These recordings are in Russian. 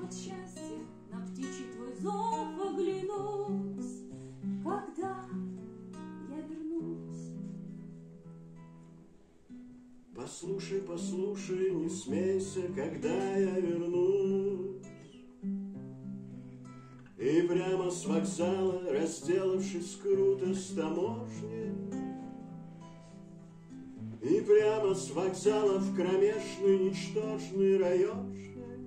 от счастья на птичий твой зов оглянусь, когда я вернусь. Послушай, послушай, не смейся, когда я вернусь. И прямо с вокзала, разделавшись круто с таможней, и прямо с вокзала в кромешный, ничтожный районшный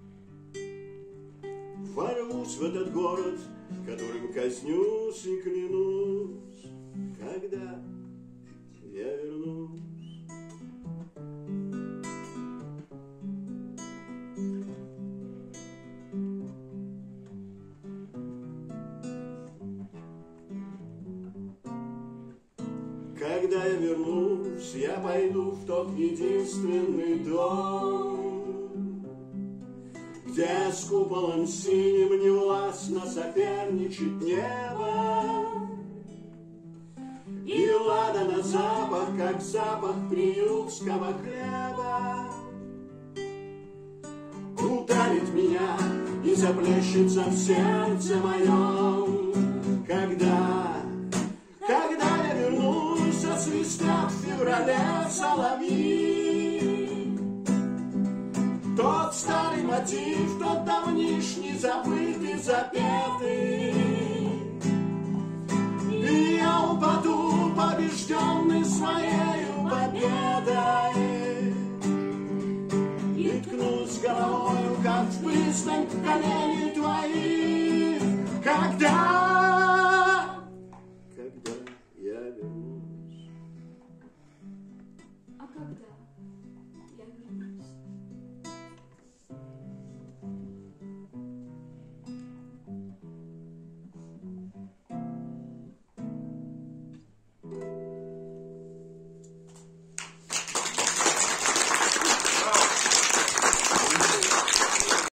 ворвусь в этот город, которым казнюсь и клянусь, когда я вернусь. Когда я вернусь, я пойду в тот единственный дом, где с куполом синим невластно соперничает небо, и ладана запах, как запах приютского хлеба, ударит меня и заплещется в сердце моем, когда я вернусь, освистят в феврале соловьи. Тот старый мотив, тот давнишний, забытый, запетый. И я упаду, побежденный своею победой, и ткнусь головою, как в пристань, в колени твои.